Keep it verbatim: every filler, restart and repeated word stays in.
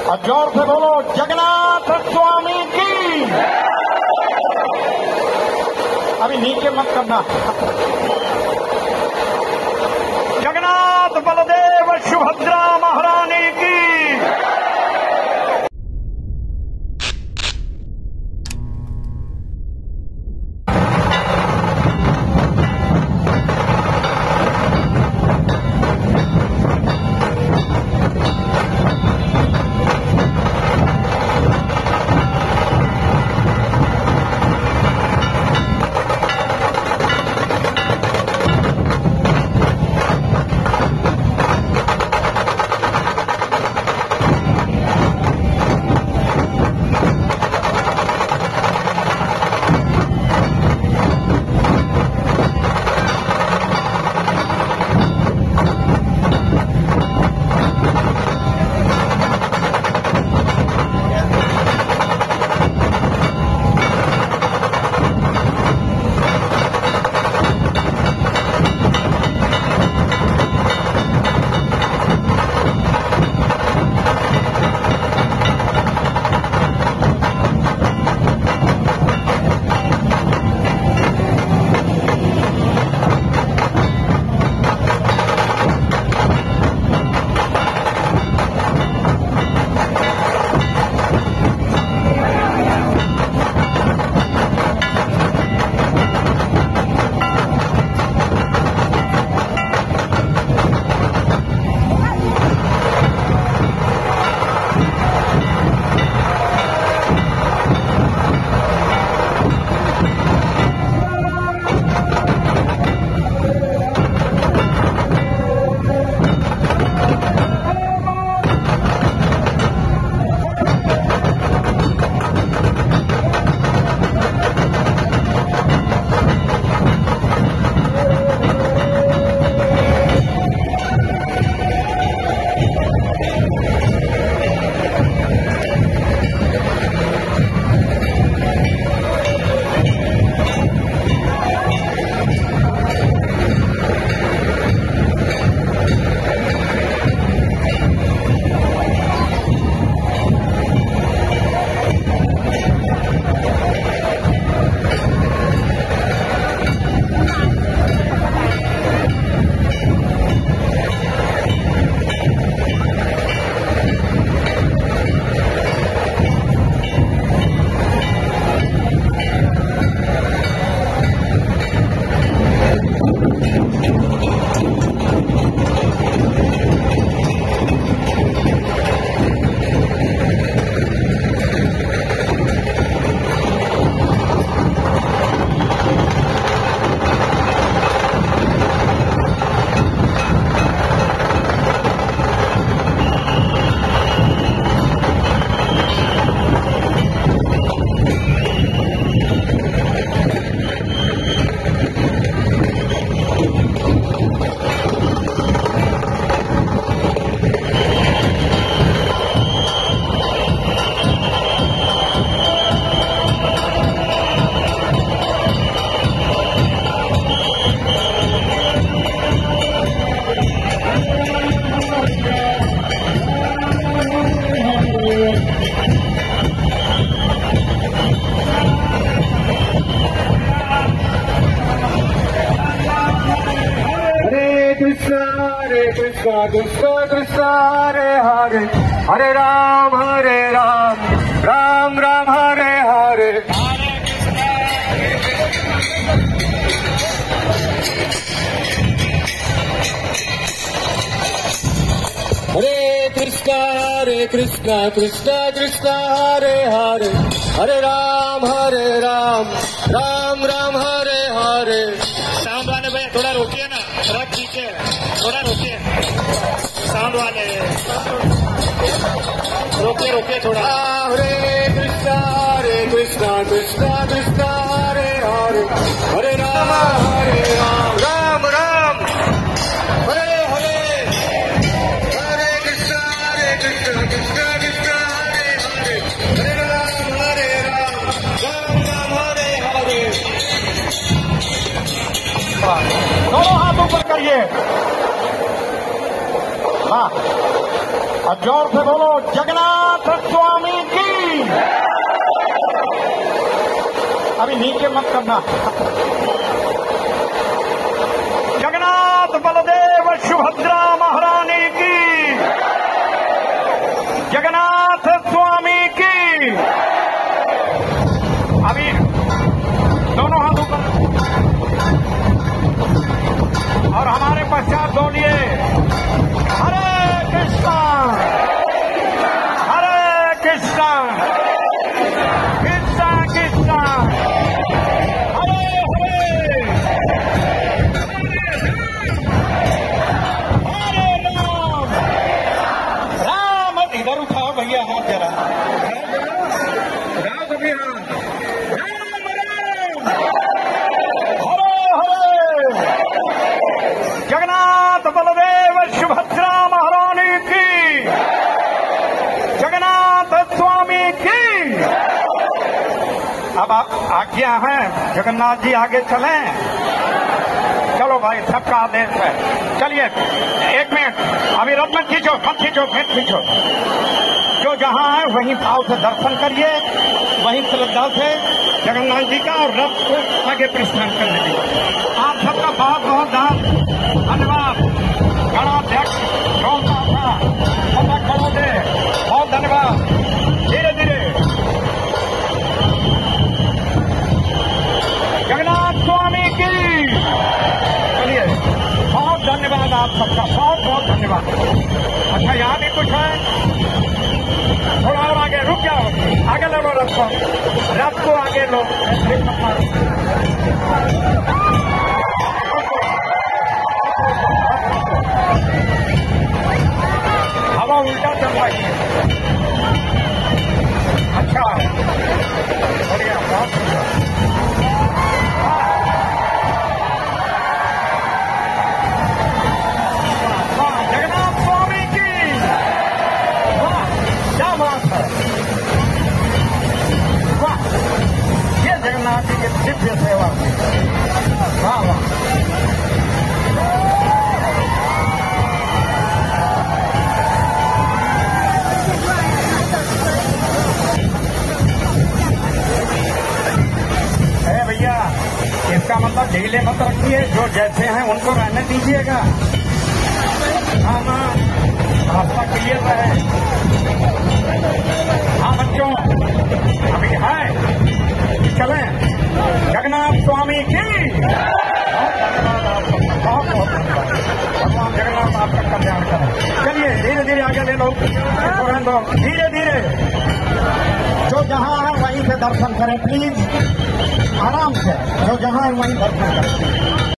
और जोर से बोलो जगन्नाथ स्वामी की। अभी नीचे मत करना। जगन्नाथ बलदेव सुभद्रा महारानी की। कृष्णा कृष्ण कृष्ण हरे हरे हरे राम हरे राम राम राम हरे हरे हरे कृष्णा हरे कृष्णा कृष्णा कृष्णा हरे हरे हरे राम हरे राम राम राम हरे हरे। साउंड वाले भैया थोड़ा रोकिए ना, ट्रक पीछे थोड़ा रोकिए, साउंड वाले रोकिए रोकिए थोड़ा। हरे कृष्णा हरे कृष्णा कृष्णा कृष्णा हरे हरे हरे राम हरे राम राम राम हरे हरे हरे कृष्णा हरे कृष्णा कृष्णा कृष्णा हरे हरे हरे राम हरे राम राम राम हरे हरे। दोनों हाथ ऊपर करिए। हाँ, और जोर से बोलो जगन्नाथ नीचे मत करना। जगन्नाथ बलदेव सुभद्रा महारानी की, जगन्नाथ स्वामी की। अभी दोनों हाथ ऊपर और हमारे पश्चात बोलिए हरे कृष्णा हरे कृष्णा कृष्णा कृष्णा हरे हरे हरे राम राम। इधर उठाओ भैया हाथ जरा, राम कभी हाथ, राम राम हरे हरे। जगन्नाथ बलदेव सुभद्रा महारानी की, जगन्नाथ स्वामी की। अब आज्ञा है जगन्नाथ जी आगे चलें। चलो भाई, सबका आदेश है। चलिए एक मिनट, अभी रथ मत खींचो, मत खींचो, मत खींचो। जो जहां है वहीं भाव से दर्शन करिए, वहीं श्रद्धा से जगन्नाथ जी का और रथ को आगे प्रस्थान करने दीजिए। आप सबका बहुत बहुत धन्यवाद। गणाध्यक्ष दे बहुत धन्यवाद। धीरे धीरे जगन्नाथ स्वामी की। चलिए, बहुत धन्यवाद आप सबका, बहुत बहुत धन्यवाद। अच्छा, यहाँ भी कुछ है, थोड़ा और आगे रुक जाओ, आगे ले लो रथ को, रथ को आगे लो। हवा उल्टा चल रही है। अच्छा, बढ़िया, बहुत जगन्नाथ स्वामी की। वाह, क्या बात है, वाह, ये जगन्नाथ जी की दिव्य सेवा। वाह वाह, इसका मतलब ढीले मत रखिए, जो जैसे हैं उनको रहने दीजिएगा। हाँ हाँ, रास्ता क्लियर रहे। हाँ बच्चों, अभी है, चलें। जगन्नाथ स्वामी की। बहुत बहुत धन्यवाद। भगवान जगन्नाथ आपका कल्याण करें। चलिए धीरे धीरे आगे ले लो, धीरे धीरे। जो जहां है वहीं से दर्शन करें प्लीज, आराम से। जो जहां है वहीं दर्शन करें।